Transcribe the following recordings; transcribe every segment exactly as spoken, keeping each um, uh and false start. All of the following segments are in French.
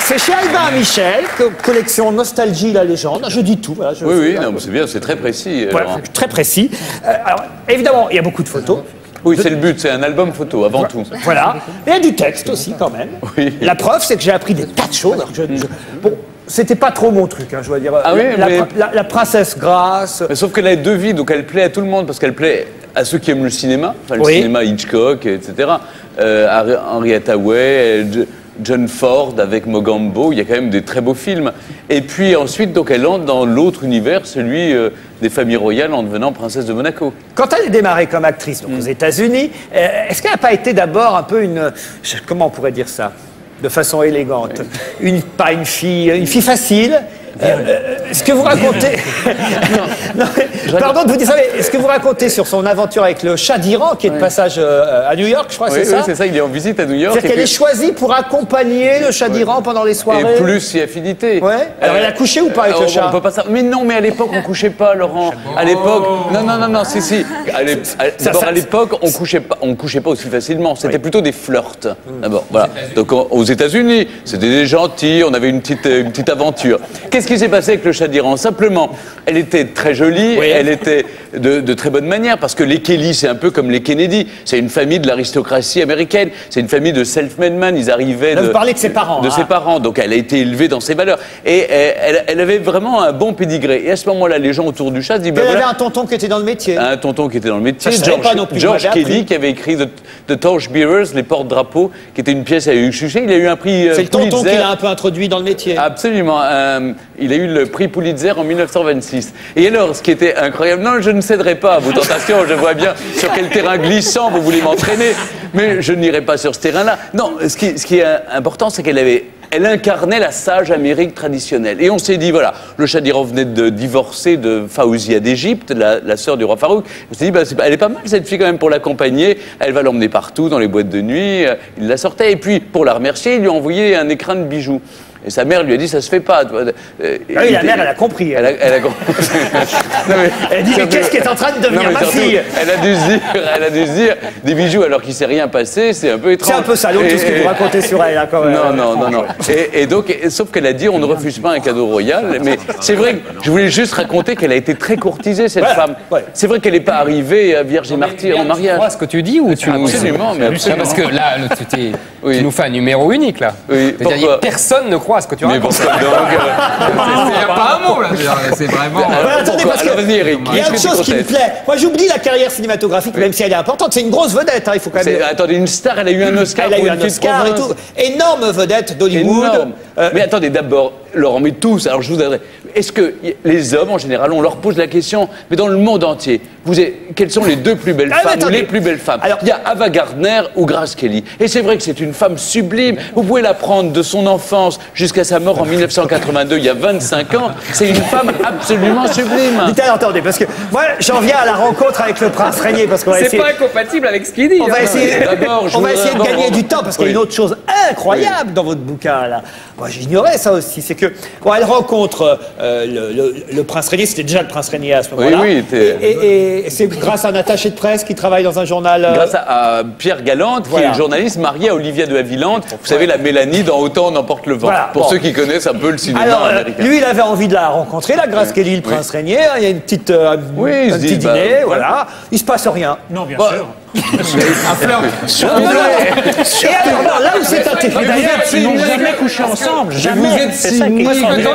C'est chez Albin Michel, co collection Nostalgie la légende. Je dis tout. Voilà, je oui, oui, c'est bien, c'est très précis. Voilà, très précis. Euh, alors, évidemment, il y a beaucoup de photos. Oui, c'est le but, c'est un album photo, avant tout. Voilà. Et il y a du texte aussi, quand même. Oui. La preuve, c'est que j'ai appris des tas de choses. Alors que je, je, bon, c'était pas trop mon truc, hein, je dois dire. Ah oui, la, mais... la, la princesse Grace. Mais sauf qu'elle a deux vies, donc elle plaît à tout le monde, parce qu'elle plaît à ceux qui aiment le cinéma, enfin le oui. cinéma Hitchcock, et cetera. Euh, Henry Hathaway, John Ford avec Mogambo, il y a quand même des très beaux films. Et puis ensuite, donc, elle entre dans l'autre univers, celui euh, des familles royales en devenant princesse de Monaco. Quand elle a démarré comme actrice donc, mmh. aux États-Unis, euh, est-ce qu'elle n'a pas été d'abord un peu une... Comment on pourrait dire ça de façon élégante oui. une, Pas une fille, une fille facile. Euh, euh, ce que vous racontez, non, non, pardon de vous dire ça, mais ce que vous racontez sur son aventure avec le chat d'Iran, qui est de passage euh, à New York, je crois, oui, c'est ça. Oui, c'est ça. Il est en visite à New York. C'est-à-dire qu'elle puis... est choisie pour accompagner le chat d'Iran ouais. pendant les soirées. Et plus si affinité. Ouais. Alors euh, elle a couché ou pas avec euh, le chat? On peut pas ça. Mais non, mais à l'époque on couchait pas, Laurent. À l'époque, non, non, non, non, si, si. D'abord à l'époque on couchait pas, on couchait pas aussi facilement. C'était oui. plutôt des flirts. Mmh. D'abord, voilà. Donc aux États-Unis, c'était des gentils. On avait une petite, une petite aventure. Qu'est-ce qui s'est passé avec le chat d'Iran? Simplement, elle était très jolie, oui. elle était de, de très bonne manière, parce que les Kelly, c'est un peu comme les Kennedy. C'est une famille de l'aristocratie américaine. C'est une famille de self-made man. Ils arrivaient Là, de... Vous parlez de ses parents. De hein. ses parents. Donc, elle a été élevée dans ses valeurs. Et elle, elle avait vraiment un bon pédigré. Et à ce moment-là, les gens autour du chat se disent... Elle ben, avait voilà, un tonton qui était dans le métier. Un tonton qui était dans le métier. Ça, George, pas non plus, George Kelly, appris. qui avait écrit The, The Torchbearers, les porte-drapeaux, qui était une pièce à Hugues Chuchet. Il a eu un prix C'est le tonton Pulitzer. qui l'a un peu introduit dans le métier. Absolument. Euh, il a eu le prix Pulitzer en mille neuf cent vingt-six. Et alors, ce qui était incroyable, non, je ne céderai pas à vos tentations, je vois bien sur quel terrain glissant vous voulez m'entraîner, mais je n'irai pas sur ce terrain-là. Non, ce qui, ce qui est important, c'est qu'elle avait... Elle incarnait la sage Amérique traditionnelle. Et on s'est dit, voilà, le chat d'Iran venait de divorcer de Faouzia d'Égypte, la, la sœur du roi Farouk. On s'est dit, bah, est, elle est pas mal cette fille quand même pour l'accompagner. Elle va l'emmener partout, dans les boîtes de nuit. Il la sortait. Et puis, pour la remercier, il lui a envoyé un écrin de bijoux. Et sa mère lui a dit, ça se fait pas. Ah oui, la mère, elle a compris. Elle a, elle a compris. Non, mais, elle a dit, mais qu'est-ce qui est en train de devenir non, ma surtout, fille? Elle a dû se dire, elle a dû se dire, des bijoux alors qu'il s'est rien passé, c'est un peu étrange. C'est un peu salaud tout ce que vous racontez sur elle, hein, quand même. Non, non, non, non. Et, et donc, et, sauf qu'elle a dit, on ne refuse pas un cadeau royal. Mais c'est vrai que je voulais juste raconter qu'elle a été très courtisée, cette voilà, femme. Ouais. C'est vrai qu'elle n'est pas arrivée à Vierge et Martyre en mariage. Tu crois ce que tu dis ou tu nous... Absolument, mais absolument. Parce que là, tu, oui. tu nous fais un numéro unique, là. Oui. C'est-à-dire, personne ne croit à ce que tu racontes. Donc, euh... c'est pas un mot là, c'est vraiment. Euh, attendez, parce que Eric, il y a une chose qui me plaît. Moi, j'oublie la carrière cinématographique, même si elle est importante. C'est une grosse vedette, hein, il faut quand même. Attendez, une star, elle a eu un Oscar. Elle a eu un Oscar et tout. Énorme vedette d'Hollywood. Euh... Mais attendez, d'abord, Laurent, mais tous. Alors, je vous voudrais. Est-ce que les hommes, en général, on leur pose la question, mais dans le monde entier, vous avez... quelles sont les deux plus belles ah, femmes ou les plus belles femmes? Alors, il y a Ava Gardner ou Grace Kelly. Et c'est vrai que c'est une femme sublime. Vous pouvez la prendre de son enfance jusqu'à sa mort en mille neuf cent quatre-vingt-deux, il y a vingt-cinq ans. C'est une femme absolument sublime. Dites, attendez, parce que moi, j'en viens à la rencontre avec le prince régnier, parce qu'on va essayer... C'est pas incompatible avec ce qu'il dit. On va hein. essayer, on va essayer de gagner du temps, parce qu'il y a une autre chose incroyable oui. dans votre bouquin, là. Moi, j'ignorais ça aussi. C'est que, bon, elle rencontre euh, le, le, le prince régnier, c'était déjà le prince régnier à ce moment-là. Oui, oui. Et, et, et c'est grâce à un attaché de presse qui travaille dans un journal... Euh... Grâce à, à Pierre Galante, voilà. qui est journaliste marié à Olivia de Havilland. Vous ouais. savez, la Mélanie dans Autant en emporte le vent. Voilà. Pour bon. ceux qui connaissent un peu le cinéma Alors, américain. Lui, il avait envie de la rencontrer, la Grace oui. Kelly, le prince oui. régnier. Il y a une petite, euh, oui, un petit dit, dîner, bah, voilà. Il se passe rien. Non, bien bah, sûr. Un flirt. Et alors, non, là où c'est intéressant. D'ailleurs, ils n'ont jamais couché ensemble. Jamais. Vous êtes si nés.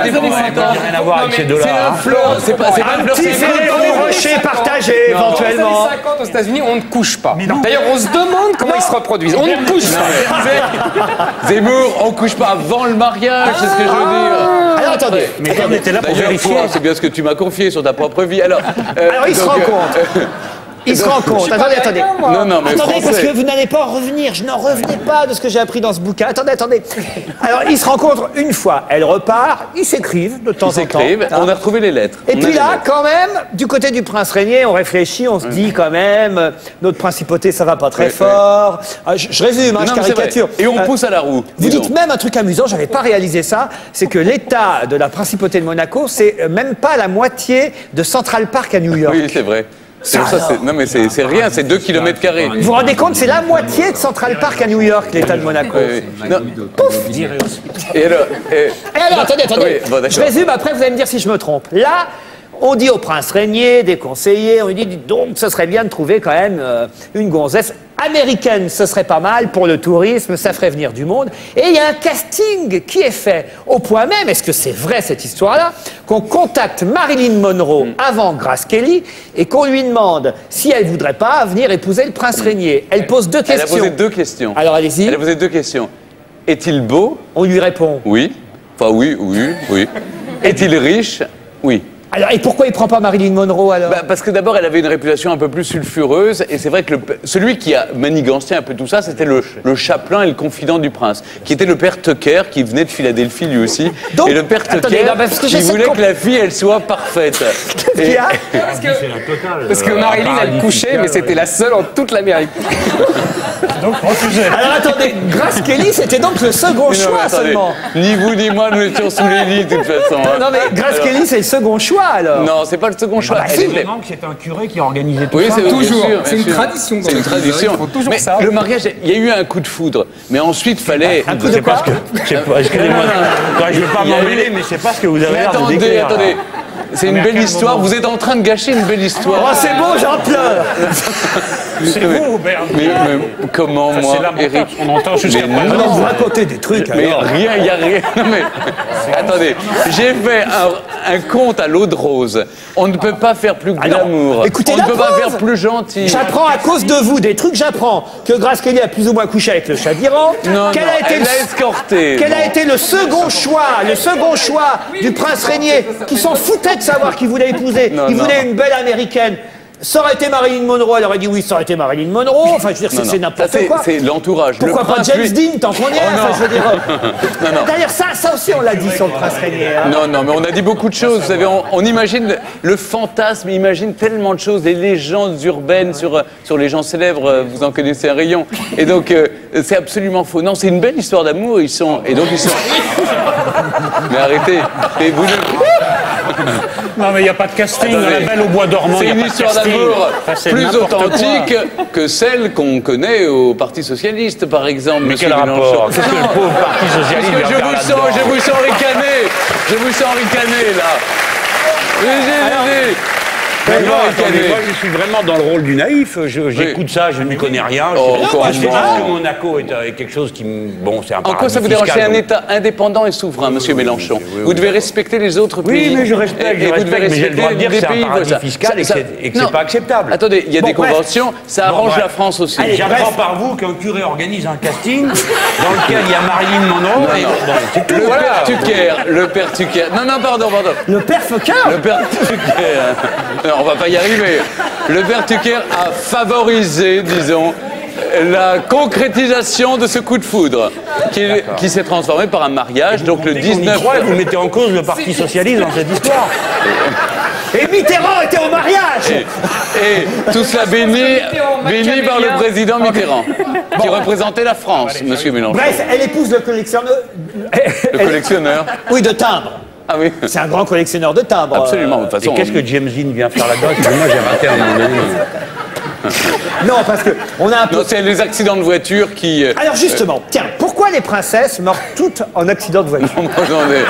Rien à voir avec ces deux-là. C'est un flirt. C'est pas un petit Ferrero Rocher partagé, éventuellement. Dans les cinquante aux États-Unis, on ne couche pas. D'ailleurs, on se demande comment ils se reproduisent. On ne couche pas. Zemmour, on ne couche pas avant le mariage, c'est ce que je veux dire. Alors, attendez. Mais on était là pour vérifier. C'est bien ce que tu m'as confié sur ta propre vie. Alors, Alors il se rend compte. Il se rend compte. Attendez, attendez. Non, non, mais attendez, français. parce que vous n'allez pas en revenir. Je n'en revenais pas de ce que j'ai appris dans ce bouquin. Attendez, attendez. Alors, ils se rencontrent une fois. Elle repart. Ils s'écrivent de temps en temps. Ils s'écrivent. On a retrouvé les lettres. Et puis là, quand même, du côté du prince régnier, on réfléchit, on se dit quand même, notre principauté, ça va pas très fort. Je, je résume, hein, je caricature. Et on pousse à la roue. Vous dites même un truc amusant, j'avais pas réalisé ça, c'est que l'état de la principauté de Monaco, c'est même pas la moitié de Central Park à New York. Oui, c'est vrai. C'est ça, c'est- non mais c'est c'est rien, c'est deux kilomètres carrés. Vous vous rendez compte, c'est la moitié de Central Park à New York, l'État de Monaco. Oui, oui. Non. Et alors, et- Et alors, attendez, attendez. Oui, bon, d'accord. je résume, après vous allez me dire si je me trompe. Là, on dit au prince régnier, des conseillers, on lui dit, dites donc, ce serait bien de trouver quand même euh, une gonzesse américaine, ce serait pas mal pour le tourisme, ça ferait venir du monde. Et il y a un casting qui est fait, au point même, est-ce que c'est vrai cette histoire-là, qu'on contacte Marilyn Monroe avant Grace Kelly et qu'on lui demande si elle voudrait pas venir épouser le prince régnier. Elle pose deux Elle a questions. posé deux questions. Alors allez-y, Elle a posé deux questions. Est-il beau? on lui répond. Oui. Enfin oui, oui, oui. Est-il riche? Oui. Alors, et pourquoi il prend pas Marilyn Monroe alors? Bah, parce que d'abord, elle avait une réputation un peu plus sulfureuse, et c'est vrai que le, celui qui a manigancé un peu tout ça, c'était le, le chapelain et le confident du prince, qui était le père Tucker, qui venait de Philadelphie lui aussi. Donc, et le père attendez, Tucker, non, parce que qui j'essaie de voulait comp- que la fille, elle soit parfaite. Qu'est-ce qu'il y a? Parce que, parce que Marilyn, elle couchait, mais c'était la seule en toute l'Amérique. Alors attendez, Grace Kelly, c'était donc le second Mais non, mais choix attendez, seulement. ni vous ni moi, nous étions sous les lits, de toute façon. hein. Non mais Grace Alors- Kelly, c'est le second choix alors. Non, c'est pas le second choix. Elle était- que c'est un curé qui a organisé tout Oui, ça. c'est bien Toujours. sûr, C'est bien une sûr. tradition dans C'est les une États-Unis, tradition. ils font toujours Mais ça. le mariage, il y a eu un coup de foudre. Mais ensuite, fallait. Un coup de C'est quoi parce que. Je sais pas, excusez-moi. Ouais, je veux pas Il y a eu- m'emmêler, mais c'est pas ce que vous avez Mais l'air de attendez, décrire. attendez. C'est une Mais à belle quel histoire. moment Vous êtes en train de gâcher une belle Oh histoire. c'est beau, j'en pleure. C'est vous, Bernard. Mais, mais comment, Ça, moi, c'est lamentable. Eric? On entend jusqu'à Mais présent. Ah non, vous non. racontez des trucs Mais alors. rien, il n'y a rien. Non, mais, attendez, j'ai fait un, un conte à l'eau de rose. On ne peut pas faire plus Ah non. glamour. Écoutez On ne la peut pas preuve. faire plus gentil. J'apprends à cause de vous des trucs, j'apprends que Grace Kelly a plus ou moins couché avec le chat d'Iran. Non, Quel non, a été elle le- l'a escorté. Quel a Bon. été le second choix, le second choix du prince régnier, qui s'en foutait de savoir qui voulait épouser. Non, Il non. voulait une belle américaine. Ça aurait été Marilyn Monroe, elle aurait dit oui, ça aurait été Marilyn Monroe. Enfin, je veux dire, c'est Non, non. c'est n'importe Ça, c'est- quoi. C'est l'entourage. Le Pourquoi pas prince, James lui- Dean, tant qu'on y est, Oh, enfin, non. je veux dire. Non, non. D'ailleurs, ça, ça aussi, on l'a dit sur le prince régnier. hein. Non, non, mais on a dit beaucoup de choses. Vous savez, on, on imagine le, le fantasme, imagine tellement de choses, les légendes urbaines sur, euh, sur les gens célèbres, euh, vous en connaissez un rayon. Et donc, euh, c'est absolument faux. Non, c'est une belle histoire d'amour, ils sont. Et donc, ils sont. Mais arrêtez. Et vous ne- Non, mais il n'y a pas de casting. Attendez. La Belle au bois dormant, C'est il y a une pas de histoire casting. d'amour Enfin, c'est plus n'importe authentique quoi. que celle qu'on connaît au Parti Socialiste, par exemple. Mais Monsieur quel Mélenchon. rapport? Qu'est-ce que le Non, pauvre Parti parce Socialiste que vient je faire vous là-dedans? sens, je vous sens ricaner. Je vous sens ricaner, là. Oui, j'ai- j'ai- Mais j'ai- non, attendez, ricaner. moi je suis vraiment dans le rôle du naïf. Je- J'écoute ça, je n'y connais rien. Je Oh, sais- encore je sais une fois. juste que Monaco est euh, quelque chose qui me. Bon, c'est un En quoi paradis ça vous dérange? fiscal, C'est un donc. État indépendant et souverain, Monsieur Mélenchon. oui, oui, Vous oui. devez respecter les autres Oui, pays. mais je respecte, Et- je et vous respecte, devez mais j'ai le droit de dire respecter que c'est un des pays, paradis voilà. fiscal et que Ça- c'est- et que c'est non. pas acceptable. Attendez, il y a Bon, des bref. conventions, ça Bon, arrange bref. la France aussi. Allez, J'apprends bref. par vous qu'un curé organise un casting dans lequel il y a Marilyn Monroe. et non. bon, c'est tout, Le voilà. père Tucker, le père Tucker. Non, non, pardon, pardon. Le père Fokker. Le père Tucker. Non, on va pas y arriver. Le père Tucker a favorisé, disons, la concrétisation de ce coup de foudre qui, qui s'est transformé par un mariage. Donc le Dès qu'on y dix-neuf. croit, vous mettez en cause le Parti Socialiste dans cette histoire. Et Mitterrand était au mariage. Et tout cela béni, béni par le président Mitterrand, qui représentait la France, Monsieur Mélenchon. Bref, elle épouse le collectionneur. Le collectionneur. Oui, de timbres. Ah oui. C'est un grand collectionneur de timbres. Absolument, de toute Et façon. qu'est-ce que James Dean vient faire là-dedans? Moi, j'ai raté un moment donné. Non, parce que on a un peu. Non, c'est les accidents de voiture qui. euh, Alors justement, tiens, pourquoi les princesses meurent toutes en accident de voiture? moi, j'en ai-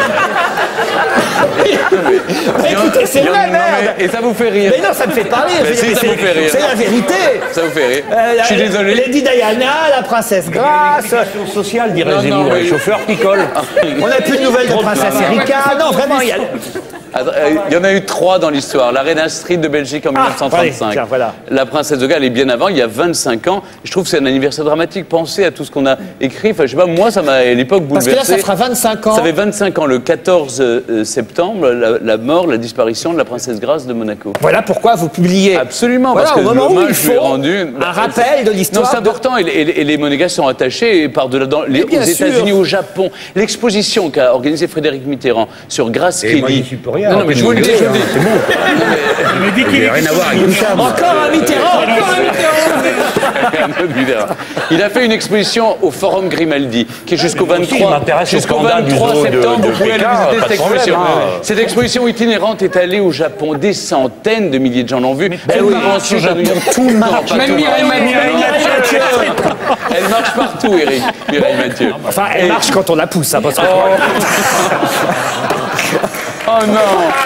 Écoutez, c'est Il y en- vrai, non, merde. mais- Et ça vous fait rire. Mais non, ça me fait pas rire. Mais je veux si, dire, ça c'est- vous fait rire. C'est la vérité. Ça vous fait rire. Euh, la- Je suis désolé. Lady Diana, la princesse Grace. Social, Non, dirait non, Zemmour, mais- les chauffeurs picolent. On n'a plus de nouvelles de princesse Erika. Non, vraiment, il y a. Attends, euh, Il y en a eu trois dans l'histoire. La reine Astrid de Belgique en Ah, mille neuf cent trente-cinq. allez, tiens, voilà. La princesse de Galles est bien avant, il y a vingt-cinq ans. Je trouve que c'est un anniversaire dramatique. Pensez à tout ce qu'on a écrit. Enfin, je sais pas, moi, ça m'a à l'époque Parce que bouleversé. là, ça fera vingt-cinq ans. Ça fait vingt-cinq ans, le quatorze euh, septembre, la, la mort, la disparition de la princesse Grace de Monaco. Voilà pourquoi vous publiez. Absolument, Voilà, parce que au moment où il l'hommage lui est faut rendu. un rappel de Non, l'histoire. c'est de- important, et, et- et les monégasques sont attachés et par-delà dans les, bien aux sûr. États-Unis, au Japon. L'exposition qu'a organisée Frédéric Mitterrand sur Grace Et moi, j'y Kelly. suis pour rien. Non, non, mais je vous le dis, je vous le dis. C'est bon. Mais dis qu'il Il n'a rien à voir avec une femme. Encore un Mitterrand, encore un Mitterrand. Il a fait une exposition au Forum Grimaldi, qui est jusqu'au aussi, je vingt-trois, m'intéresse au jusqu'au scandale du vingt-trois zoo de- septembre. de Vous pouvez aller Pékin, visiter pas cette de problème, exposition. hein. Cette exposition itinérante est allée au Japon. Des centaines de milliers de gens l'ont vue. Elle oui, part ensuite à New York. Tout le monde. Même Mireille Mathieu. Elle marche partout, Eric. Mireille Mathieu. Enfin, elle marche quand on la pousse, hein, parce que- Oh non.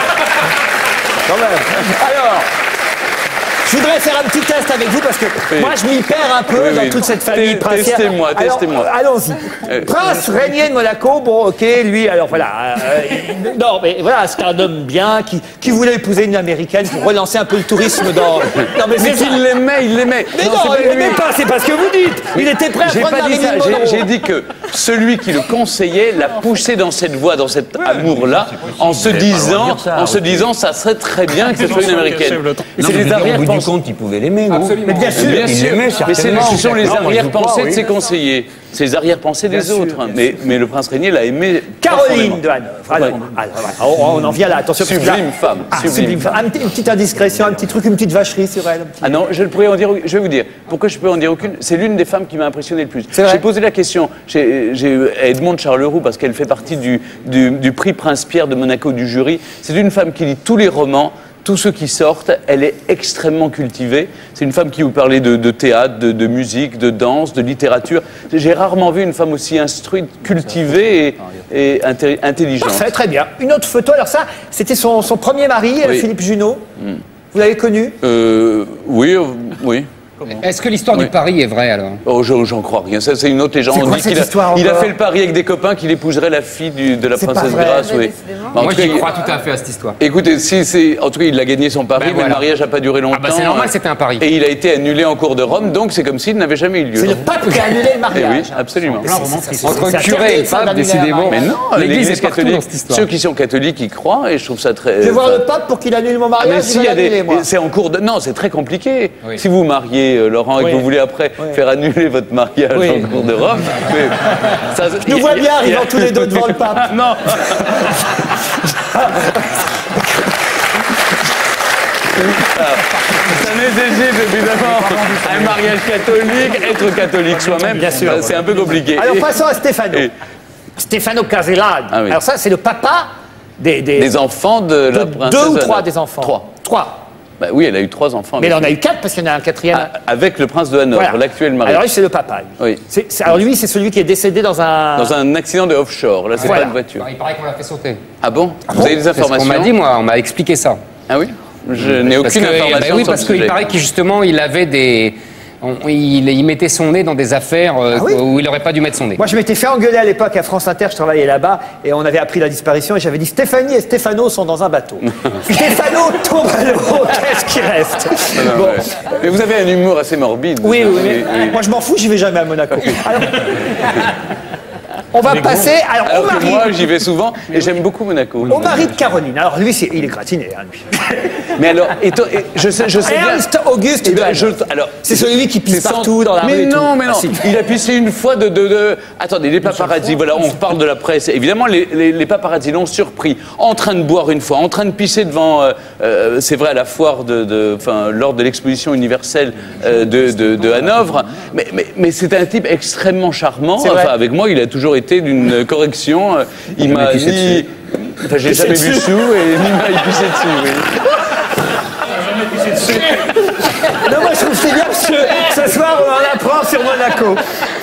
Quand même. Alors, je voudrais faire un petit test avec vous parce que Oui. moi je m'y perds un peu Oui, dans oui. toute cette famille Te- princière. testez-moi, Alors, testez-moi. Allons-y. Euh, Prince régnier de Monaco, bon ok, lui, alors voilà. euh, il- non, mais voilà, c'est un homme bien qui, qui voulait épouser une américaine pour relancer un peu le tourisme dans. Non, mais Mais c'est ça. qu'il l'aimait, il l'aimait. Mais non, c'est pas il lui. l'aimait pas, c'est pas ce que vous dites. Il était prêt à J'ai prendre pas dit ça, Marilyn j'ai- Monroe. j'ai dit que celui qui le conseillait l'a poussé dans cette voie, dans cet amour-là, en se disant, dire ça, en se ok. disant, ça serait très bien que ce soit une américaine. Non, C'est mais je veux les dire, au bout du arrière-pensées. compte, il pouvait l'aimer, non? Absolument. Mais bien sûr. Bien Il sûr, l'aimait, mais c'est- certainement. ce sont les Non, moi, je arrière-pensées crois, de oui. ses conseillers. C'est les arrière-pensées des sûr, autres. bien Mais, mais le prince régnier l'a aimé. Caroline profondément. de Hanovre. Alors, alors, on, on en vient là, attention. parce que là- Sublime femme, Ah, sublime. sublime femme. Un petit- une petite indiscrétion, un petit truc, une petite vacherie sur elle. un petit- Ah non, je ne pourrais en dire. Je vais vous dire. Pourquoi je peux en dire aucune? C'est l'une des femmes qui m'a impressionné le plus. C'est vrai. J'ai posé la question. J'ai j'ai eu Edmond Charleroux parce qu'elle fait partie du, du, du prix Prince Pierre de Monaco du jury. C'est une femme qui lit tous les romans. Tous ceux qui sortent, elle est extrêmement cultivée. C'est une femme qui vous parlait de, de théâtre, de, de musique, de danse, de littérature. J'ai rarement vu une femme aussi instruite, cultivée et, et inté- intelligente. Parfait, très bien. Une autre photo, alors ça, c'était son, son premier mari, euh, Oui. Philippe Junot. Vous l'avez connu? Euh, oui, euh, oui. Est-ce que l'histoire Oui. du pari est vraie alors? Oh, je- j'en crois rien. Ça, c'est une autre légende. C'est On quoi dit cette qu'il a, histoire il a encore fait le pari avec des copains qu'il épouserait la fille du- de la C'est pas princesse vrai. Grace. Ouais, Oui. décidément. Mais en Moi tout cas, j'y il- crois tout à fait à cette histoire. Écoutez, si c'est, en tout cas, il a gagné son pari, Ben mais voilà. le mariage n'a pas duré longtemps. Ah bah c'est normal, c'était un pari. Et il a été annulé en cours de Rome, donc c'est comme s'il n'avait jamais eu lieu. C'est le pape qui a annulé le Eh mariage. oui, absolument. Entre C'est curé interdit, et ça, pape, d'annuler un décidément. mariage. Mais non, L'Église l'Église est partout catholique, dans cette histoire. ceux qui sont catholiques y croient, et je trouve ça très. Je vais voir enfin, le pape pour qu'il annule mon ah, mariage. mais je si, vais il y a des- l'annuler, moi. c'est en cours de. Non, c'est très compliqué. Oui. Si vous mariez, euh, Laurent, et que Oui. vous voulez après Oui. faire annuler votre mariage Oui. en cours de Rome, mais ça, Je nous vois bien arrivant tous les deux devant le pape. Non. Ça nécessite évidemment un mariage catholique, être catholique soi-même. Bien sûr. C'est un peu compliqué. Alors Et- passons à Stefano. et- Stefano Casellani. Ah oui. Alors ça, c'est le papa des, des, des enfants de la de princesse. deux ou Anna. trois des enfants. Trois. Trois. Bah oui, elle a eu trois enfants. Mais avec il en a lui. eu quatre parce qu'il y en a un quatrième. Ah, avec le prince de Hanovre, Voilà. l'actuel mari. Alors lui, c'est le papa. lui. Oui. C'est- c'est- alors lui, c'est celui qui est décédé dans un. Dans un accident de offshore. Là, c'est Voilà. pas de voiture. Il paraît qu'on l'a fait sauter. Ah bon, Vous avez des C'est ce qu'on informations m'a dit, moi, on m'a expliqué ça. Ah oui. Je n'ai Parce aucune que- information. bah oui, sur parce le qu'il sujet. paraît qu'il justement, il avait des. on- il, il mettait son nez dans des affaires euh, Ah oui où il n'aurait pas dû mettre son nez. Moi, je m'étais fait engueuler à l'époque à France Inter, je travaillais là-bas, et on avait appris la disparition, et j'avais dit Stéphanie et Stéphano sont dans un bateau. Stéphano tombe à l'eau, qu'est-ce qui reste Ah, Bon. ouais. Mais vous avez un humour assez morbide. Oui, vous. oui, mais moi je m'en fous, j'y vais jamais à Monaco. Alors, on va passer alors, Alors au que mari. moi, j'y vais souvent et j'aime beaucoup Monaco. Au mari de Caroline. Alors lui, c'est- il est gratiné. Hein, lui. Mais alors, et toi- et je sais, je sais bien. Ernst Auguste Eh ben, de je- Hanovre. alors, C'est celui qui pisse c'est sans- partout dans la mais rue et non, tout. mais non, Ah, si. il a pissé une fois de, de, de- Attendez, les paparazzi, voilà, on reparle de la presse. Évidemment, les, les, les paparazzi l'ont surpris, en train de boire une fois, en train de pisser devant, euh, euh, c'est vrai, à la foire, de, de, enfin, lors de l'exposition universelle euh, de, de, de Hanovre. Mais, mais, mais c'est un type extrêmement charmant. C'est vrai. Enfin, avec moi, il a toujours été d'une correction. Euh, Il m'a pissé ni... Enfin, j'ai jamais vu dessus. sous et ni m'a pissé dessus. Oui. Non, moi je trouve que c'est bien parce que ce soir on en apprend sur Monaco.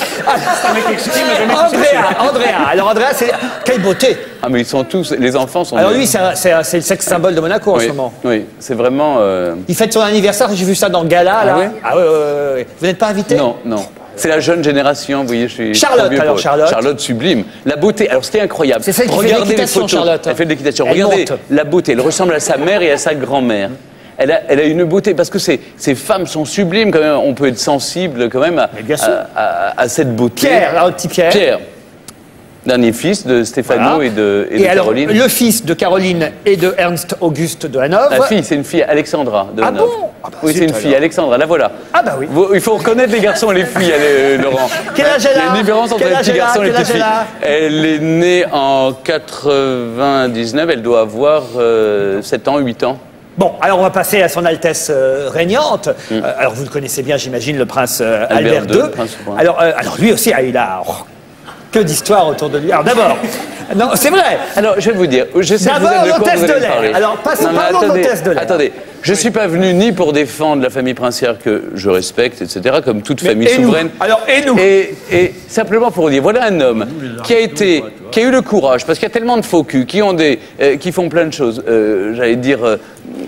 Andrea, Andrea. Alors Andrea, c'est quelle beauté. Ah, mais ils sont tous, les enfants sont. Alors lui, c'est un- c'est un- c'est le sexe symbole de Monaco en oui, ce moment. oui, c'est vraiment. euh, Il fête son anniversaire, j'ai vu ça dans le gala là. Ah ouais Ah ouais, ouais, ouais, ouais. Vous n'êtes pas invité? Non, non. C'est la jeune génération, vous voyez, je suis. Charlotte, trop vieux alors, pour eux. Charlotte. Charlotte sublime. La beauté, alors c'était incroyable. C'est celle qui fait de Regardez les l'équitation, photos. Charlotte. Elle fait de l'équitation. Elle Regardez monte. la beauté, elle ressemble à sa mère et à sa grand-mère. Elle a, elle a une beauté, parce que ces, ces femmes sont sublimes quand même, on peut être sensible quand même à, Mais bien sûr. à, à- à cette beauté. Pierre, alors petit Pierre. Pierre. Dernier fils de Stefano Voilà. et de, et Et, de alors, Caroline. le fils de Caroline et de Ernst Auguste de Hanovre. La fille, c'est une fille, Alexandra de Ah Hanovre. bon Ah bah Oui, zut, c'est une fille, alors. Alexandra, la voilà. Ah bah oui. Vous- il faut reconnaître les garçons et les filles, elle, euh, Laurent. Quel âge elle Il y a a une différence entre Quel les âge petits elle a garçons et les Quel petites âge filles. elle Elle est née en quatre-vingt-dix-neuf, elle doit avoir euh, sept ans, huit ans. Bon, alors on va passer à son Altesse euh, régnante. Euh, alors vous le connaissez bien, j'imagine, le prince euh, Albert, Albert deux, deux. prince souverain. Alors, euh, alors lui aussi, ah, il a oh, que d'histoires autour de lui. Alors d'abord, non, c'est vrai. Alors, je vais vous dire, je sais que vous D'abord, êtes de quoi l'hôtesse vous de allez me l'air. parler. Alors, passons- Non, mais parlons de attendez, l'hôtesse de l'air. Attendez, je ne suis pas venu ni pour défendre la famille princière que je respecte, et cetera, comme toute Mais famille et nous souveraine. Alors, et nous et, et simplement pour dire, voilà un homme qui a été, qui a eu le courage, parce qu'il y a tellement de faux culs qui ont des, euh, qui font plein de choses. Euh, J'allais dire. euh,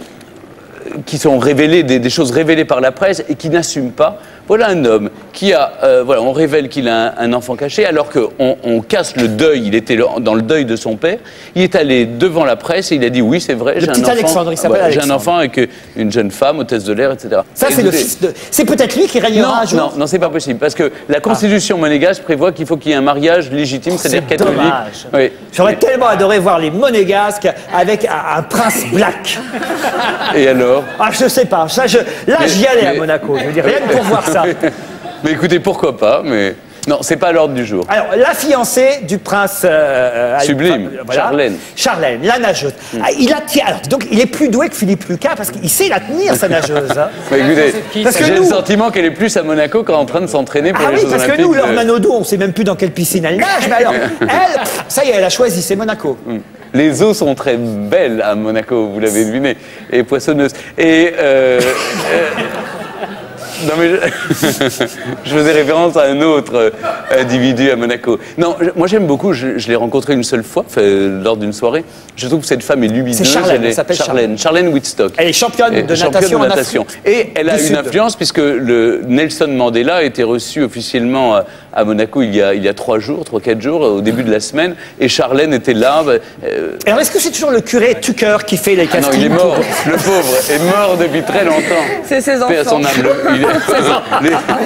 qui sont révélés, des, des choses révélées par la presse et qui n'assument pas. Voilà un homme qui a, euh, voilà, on révèle qu'il a un, un enfant caché alors qu'on on casse le deuil, il était le- dans le deuil de son père. Il est allé devant la presse et il a dit oui, c'est vrai, j'ai un petit enfant. Alexandre, il s'appelle J'ai un Alexandre. enfant avec une jeune femme, hôtesse de l'air, et cetera. Ça, c'est le Écoutez, fils de. C'est peut-être lui qui régnera non, un jour. non, non, c'est pas possible. Parce que la constitution monégasque prévoit qu'il faut qu'il y ait un mariage légitime, c'est-à-dire C'est catholique. dommage. Oui. J'aurais tellement adoré voir les monégasques avec un, un prince black. Et alors Ah, je sais pas. Ça, je, là, Mais- j'y allais à mais- Monaco. Je veux dire, rien que pour voir ça. Mais écoutez, pourquoi pas, mais. Non, c'est pas à l'ordre du jour. Alors, la fiancée du prince. euh, euh, Sublime, enfin, Charlène. Charlène, la nageuse. Ah, il a, tiens, alors, donc, il est plus doué que Philippe Lucas parce qu'il sait la tenir, sa nageuse. hein. Mais écoutez, Parce que j'ai nous- le sentiment qu'elle est plus à Monaco qu'en train de s'entraîner pour Ah les oui, Jeux parce que Olympiques. nous, Laure de- Manodou, on sait même plus dans quelle piscine elle nage. Mais alors, elle, pff, ça y est, elle a choisi, c'est Monaco. Les eaux sont très belles à Monaco, vous l'avez deviné, et poissonneuses. Et euh, euh, non mais je, je faisais référence à un autre euh, individu à Monaco. Non, je- moi j'aime beaucoup. Je, je l'ai rencontré une seule fois fait, lors d'une soirée. Je trouve que cette femme est lumineuse. C'est Charlène, elle est- elle s'appelle Charlène. Charlène Whitstock. Elle est championne Et de championne natation de en natation. Afrique Et elle a du une Sud. influence puisque le Nelson Mandela a été reçu officiellement à, à Monaco il y a il y a trois jours, trois quatre jours, au début de la semaine. Et Charlène était là. bah, euh, Alors, est-ce que c'est toujours le curé Tucker qui fait les ah non, castings il est mort. pour- Le pauvre est mort depuis très longtemps. C'est ses Paix à son enfants. âme. Le- il est-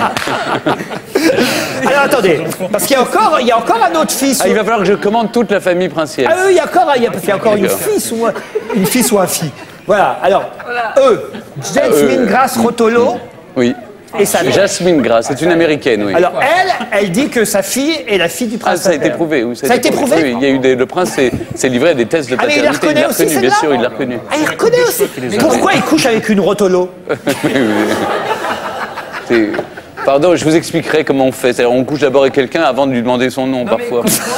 les- Alors, attendez, parce qu'il y a encore, il y a encore un autre fils. Ah, il va falloir que je commande toute la famille princière. Ah oui, il y a encore, il y a, parce qu'il y a encore une D'accord. fille ou un, une fille ou un fille. Voilà. Alors, eux, Jasmine Euh, Grace Rotolo Oui. et sa mère. Jasmine Grace, c'est une américaine, oui. Alors, elle, elle dit que sa fille est la fille du Ah, prince. ça a été Albert. prouvé, oui. Ça a été prouvé. Oui, il y a eu des, le prince s'est s'est livré à des tests de Ah, mais il paternité. la reconnaît l'a aussi, reconnu, bien celle-là sûr, il l'a reconnu. Ah, il reconnaît aussi. Pourquoi il couche avec une Rotolo C'est- Pardon, je vous expliquerai comment on fait. C'est-à-dire, on couche d'abord avec quelqu'un avant de lui demander son nom, parfois.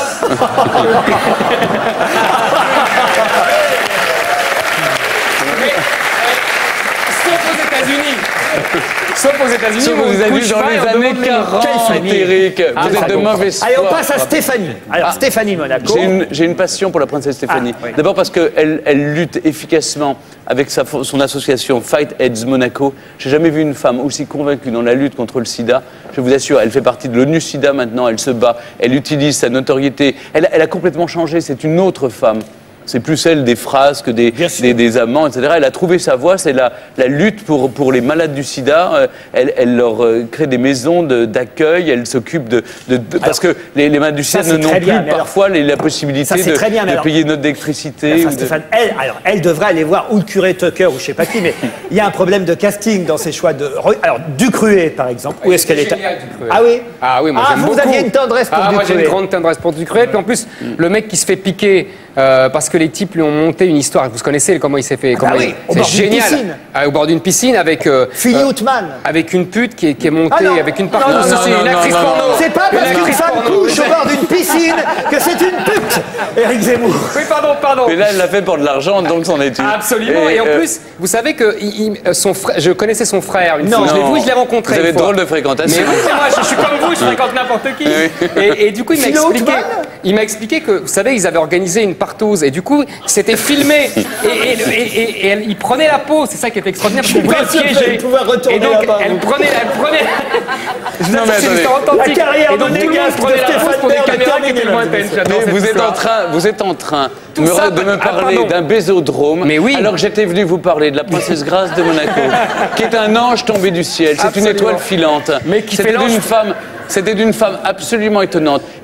Sauf aux États-Unis. Sauf aux États-Unis. Sauf où on vous avez vu couche dans pas et les on années demande les noms. quarante, famille. Eric. Ah, Vous êtes de pardon. mauvaise foi. Allez, on passe à Stéphanie. Alors, Ah. Stéphanie Monaco. J'ai une, j'ai une passion pour la princesse Stéphanie. Ah, oui. D'abord parce qu'elle elle lutte efficacement avec sa, son association Fight AIDS Monaco. J'ai jamais vu une femme aussi convaincue dans la lutte contre le sida. Je vous assure, elle fait partie de l'ONU SIDA maintenant, elle se bat, elle utilise sa notoriété. Elle, elle a complètement changé, c'est une autre femme. C'est plus celle des phrases que des, Bien sûr. des, des amants, et cetera. Elle a trouvé sa voie, c'est la, la lutte pour, pour les malades du sida. Euh, Elle, elle leur euh, crée des maisons de- d'accueil, elle s'occupe de, de- de- parce que les, les malades du ça, sida c'est ne n'ont très plus bien, mais alors- parfois les- la possibilité Ça, c'est de, très bien, mais de alors- payer notre électricité. Enfin, ou de- Stéphane, elle, alors, elle devrait aller voir ou le curé Tucker ou je sais pas qui, mais il y a un problème de casting dans ses choix de. Alors, Ducruet, par exemple, où est-ce qu'elle est Génial, Ducruet. Ah oui Ah oui, moi Ah, j'aime vous, beaucoup. vous aviez une tendresse pour Ah, moi j'ai Ducruet. une grande tendresse pour Ducruet. Puis en plus, le mec qui se fait piquer euh, parce que les types lui ont monté une histoire. Vous connaissez comment il s'est fait comment bah oui, il- au C'est bord d'une génial. piscine. Ah, au bord d'une piscine avec. euh, Philly euh, Outman. Avec une pute qui est, qui est montée, Ah non. avec une Non, partie. non, ça, non, c'est non, une non, actrice non, porno. C'est pas Une parce qu'une actrice femme porno. couche au bord d'une piscine que c'est une pute, Éric Zemmour. Oui, pardon, pardon. Mais là, elle l'a fait pour de l'argent, donc c'en est une. Absolument. Et, en euh, plus, vous savez que il- il- euh, son frère, je connaissais son frère une Non. fois. Je l'ai non. vu, je l'ai rencontré. Vous avez une fois. drôle de Mais fréquentation. oui, c'est moi, je, je suis comme vous, je fréquente n'importe qui. Oui. Et, et du coup, il m'a Philo expliqué, Outman il m'a expliqué que, vous savez, ils avaient organisé une partose et du coup, c'était filmé et, et, et, et- et elle- il prenait la peau. C'est ça qui était extraordinaire. Je suis Vous pouvez pas sûr le que piéger. vous pouvez retourner Et donc, là-bas, elle vous. prenait, elle prenait. Je vous Non, mais assure, c'est attendez. l'histoire authentique. La carrière Et donc, tout le monde monégasque de prenait la pose Stéphane pour des Bern est caméras qui terminée, étaient mesdames et lointaines. messieurs. J'adore Mais cette vous êtes, histoire. en train, vous êtes en train Tout me- ça, de me ah, parler pardon. d'un bésodrome, Mais oui. alors que j'étais venu vous parler de la princesse Grace de Monaco, qui est un ange tombé du ciel. C'est une Absolument. étoile filante. Mais qui C'était fait l'ange. d'une femme, c'était d'une femme absolument étonnante.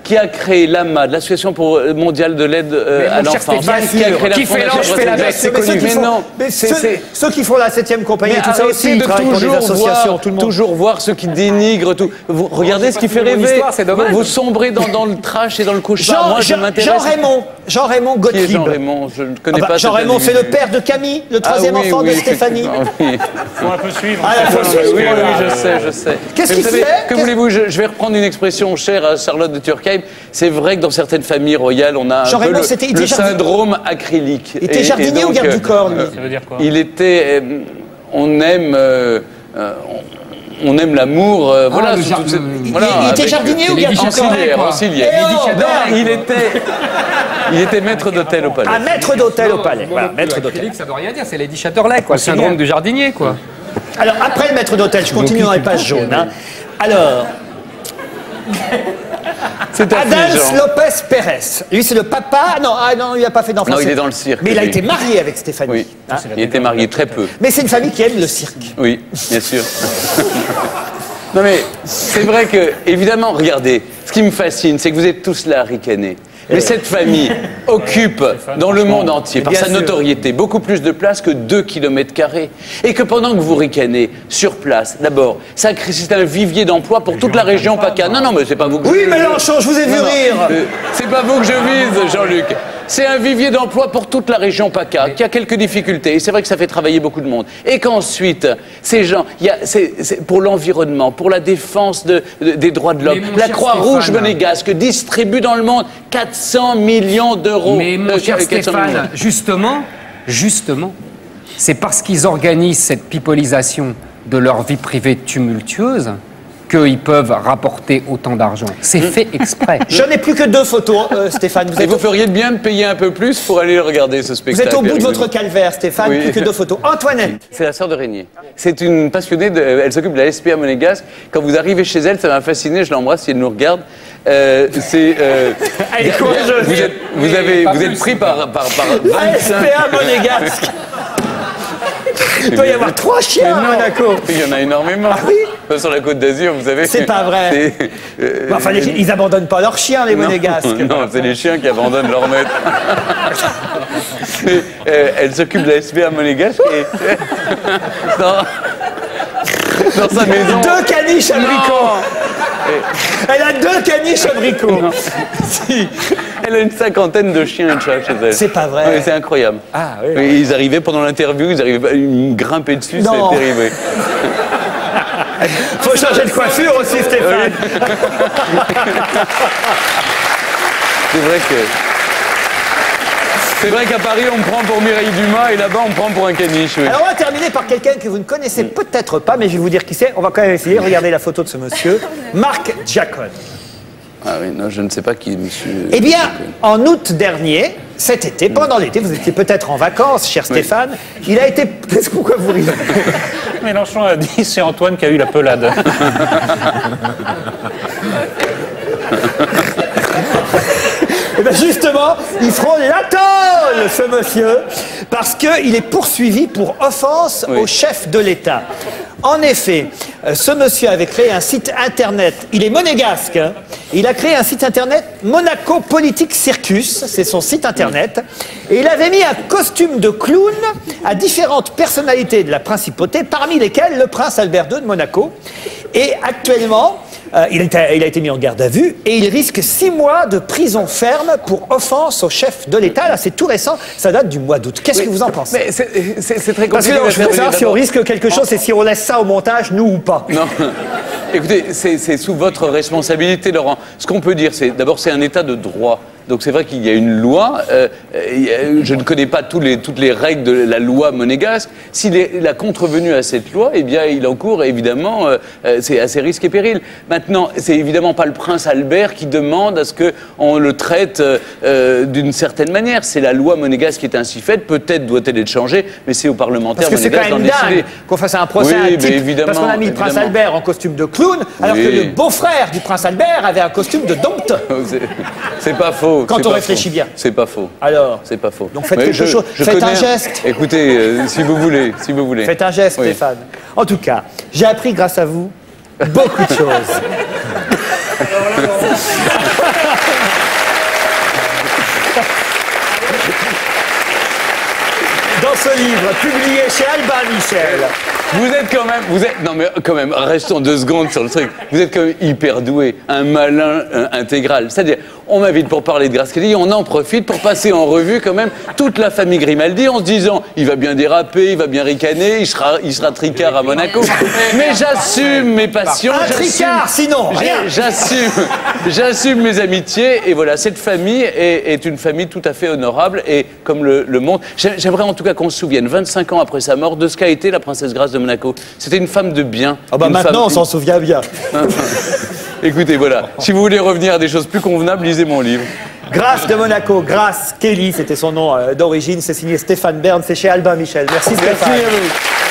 qui a créé l'A M A, de l'Association pour- mondiale de l'aide euh, Mais à mon cher l'enfance, Stéphane, qui a créé la qui fait Fondation l'ange fait la Roselyne. bête, c'est Mais ceux connu. qui Mais font- non, mais c'est- ceux, c'est- ceux qui font la septième compagnie, Mais tout ça arrêtez aussi, ils de travaillent pour des toujours associations, voir, tout le monde. toujours voir ceux qui dénigrent tout. Vous regardez c'est ce qui pas fait une bonne rêver. histoire, c'est dommage. Vous, vous sombrez dans, dans le trash et dans le cauchemar. Jean, Moi, je Jean, m'intéresse. Jean Raymond, Jean Raymond Qui est Gottlieb. Jean Raymond? Je ne connais Ah bah, pas. Jean cet Raymond, c'est le individu. père de Camille, le Ah troisième oui, enfant oui, de Stéphanie. effectivement, oui. Faut un peu suivre. Ah, la Oui, faut oui, suivre, oui, là. je sais, je sais. Qu'est-ce Mais qu'il vous savez, fait que voulez-vous, je, je vais reprendre une expression chère à Charlotte de Turckheim. C'est vrai que dans certaines familles royales, on a un Jean peu Raymond, le, c'était- il le était jardin- syndrome acrylique. Il était Et- et jardinier ou donc, garde euh, du corps, lui? Ça veut dire quoi? Il était. euh, on aime. euh, euh, on, on aime l'amour. euh, voilà, le sous jar- toutes ces- il- voilà, il était avec- jardinier ou Lady garde du corps? Chatterley, Auxiliaire, quoi. auxiliaire. Eh oh, Non, Berg. il était. Il était maître d'hôtel au palais. Un maître d'hôtel au palais. Non, Voilà, non, maître le d'hôtel. acrylique, ça veut rien dire, c'est Lady Chatterley, quoi. Le C'est syndrome bien. du jardinier, quoi. Alors, après le maître d'hôtel, je continue dans les pages jaunes. hein. Alors, C'est Adams affligeant. Lopez Pérez. Lui, c'est le papa. Non, ah, non, il n'a pas fait d'enfant. Non, il c'est- est dans le cirque, Mais il a lui. été marié avec Stéphanie. Oui, hein. il était marié très peu. Mais c'est une famille qui aime le cirque. Oui, bien sûr. Non mais c'est vrai que, évidemment, regardez, ce qui me fascine, c'est que vous êtes tous là à ricaner. Mais cette famille occupe dans le monde entier, par Bien sa sûr. notoriété, beaucoup plus de place que deux kilomètres carrés. Et que pendant que vous ricanez sur place, d'abord, ça crée- c'est un vivier d'emploi pour toute la région PACA. Non, non, mais c'est pas vous que Oui, je- Mélenchon, je vous ai vu Non, non, rire. euh, c'est pas vous que je vise, Jean-Luc. C'est un vivier d'emploi pour toute la région PACA, qui a quelques difficultés. Et c'est vrai que ça fait travailler beaucoup de monde. Et qu'ensuite, ces gens, il y a, c'est, c'est pour l'environnement, pour la défense de- de- des droits de l'homme, Mais mon la cher Croix-Rouge Stéphane. monégasque distribuent dans le monde quatre cents millions d'euros. Mais mon Euh, cher quatre cents millions. Stéphane, justement, justement, c'est parce qu'ils organisent cette pipolisation de leur vie privée tumultueuse qu'ils peuvent rapporter autant d'argent. C'est fait exprès. Je n'ai plus que deux photos, euh, Stéphane. Vous Et êtes, vous feriez de bien de payer un peu plus pour aller regarder ce vous spectacle. êtes au bout de avec votre nous. calvaire, Stéphane. Oui. Plus que deux photos. Antoinette. C'est la sœur de Régnier. C'est une passionnée, de, elle s'occupe de la S P A monégasque. Quand vous arrivez chez elle, ça m'a fasciné, je l'embrasse si elle nous regarde. Euh, c'est, euh, Elle est courageuse. vous êtes, vous avez, Pas vous êtes plus. pris par, par, par La S P A monégasque. Il doit y avoir trois chiens à Monaco. Il y en a énormément. Ah oui Enfin, sur la Côte d'Azur, vous savez. C'est pas vrai. c'est, euh, Bah, enfin, les- ils abandonnent pas leurs chiens, les non, monégasques. non, c'est les chiens qui abandonnent leur maître. Mais, euh, elle s'occupe de la S P A monégasque et dans, dans sa maison. Deux caniches abricots. Elle a deux caniches abricots. Si. Elle a une cinquantaine de chiens et de chats chez elle. C'est pas vrai. Oui, c'est incroyable. Ah, oui. Et ils arrivaient pendant l'interview, ils arrivaient à me grimper dessus, Non. c'est terrible. Faut changer de coiffure aussi, Stéphane. C'est vrai que. C'est vrai qu'à Paris, on me prend pour Mireille Dumas et là-bas, on me prend pour un caniche. Oui. Alors on va terminer par quelqu'un que vous ne connaissez peut-être pas, mais je vais vous dire qui c'est. On va quand même essayer. Regardez la photo de ce monsieur. Marc Giacone. Ah oui, non, je ne sais pas qui est monsieur. Eh bien, en août dernier, cet été, pendant l'été, vous étiez peut-être en vacances, cher Stéphane, il a été... Qu'est-ce que- Pourquoi vous riez? Mélenchon a dit c'est Antoine qui a eu la pelade. Eh bien justement, il frôle la tôle, ce monsieur, parce qu'il est poursuivi pour offense Oui. au chef de l'État. En effet, euh, ce monsieur avait créé un site internet, il est monégasque, hein. Il a créé un site internet Monaco Politique Circus, c'est son site internet, et il avait mis un costume de clown à différentes personnalités de la principauté, parmi lesquelles le prince Albert deux de Monaco. Et actuellement, euh, il, était- il a été mis en garde à vue et il risque six mois de prison ferme pour offense au chef de l'État. Là, c'est tout récent, ça date du mois d'août. Qu'est-ce que vous en pensez? Mais c'est c'est- c'est très Parce compliqué. que non, de je veux faire savoir venir si on d'abord. risque quelque chose et si on laisse ça au montage, nous ou pas. Non. Écoutez, c'est c'est sous votre responsabilité, Laurent. Ce qu'on peut dire, c'est d'abord, c'est un état de droit. Donc c'est vrai qu'il y a une loi. euh, euh, je ne connais pas tous les, toutes les règles de la loi monégasque. S'il est- il a contrevenu à cette loi, eh bien, il encourt évidemment, euh, euh, c'est à ses risques et périls. Maintenant, c'est évidemment pas le prince Albert qui demande à ce qu'on le traite euh, euh, d'une certaine manière. C'est la loi monégasque qui est ainsi faite. Peut-être doit-elle être changée, mais c'est aux parlementaires Parce que c'est quand monégasques d'en même dingue décider. qu'on fasse un procès Oui, à un mais type évidemment, parce qu'on a mis le prince évidemment. Albert en costume de clown, alors Oui. que le beau-frère du prince Albert avait un costume de dompteur. C'est- C'est pas faux. Quand c'est on pas réfléchit faux. bien. C'est pas faux. Alors, C'est pas faux. Donc faites Mais quelque je- chose. je Faites connais un geste. Écoutez, euh, si vous voulez, si vous voulez. faites un geste, Oui. Stéphane. En tout cas, j'ai appris grâce à vous beaucoup de choses. ce livre, publié chez Albin Michel. Vous êtes quand même, vous êtes, non mais quand même, restons deux secondes sur le truc. Vous êtes quand même hyper doué, un malin un, intégral. C'est-à-dire, on m'invite pour parler de Grace Kelly, on en profite pour passer en revue quand même toute la famille Grimaldi en se disant, il va bien déraper, il va bien ricaner, il sera, il sera tricard à Monaco. Mais j'assume mes passions. Un tricard, sinon, rien. J'assume, j'assume mes amitiés et voilà, cette famille est, est une famille tout à fait honorable et comme le, le montre, j'aimerais en tout cas qu'on se souvienne, vingt-cinq ans après sa mort, de ce qu'a été la princesse Grace de Monaco. C'était une femme de bien. Ah bah maintenant, femme... on s'en souvient bien. Écoutez, voilà, si vous voulez revenir à des choses plus convenables, lisez mon livre. Grace de Monaco, Grace Kelly, c'était son nom euh, d'origine. C'est signé Stéphane Bern, c'est chez Albin Michel. Merci Stéphane. Merci à vous.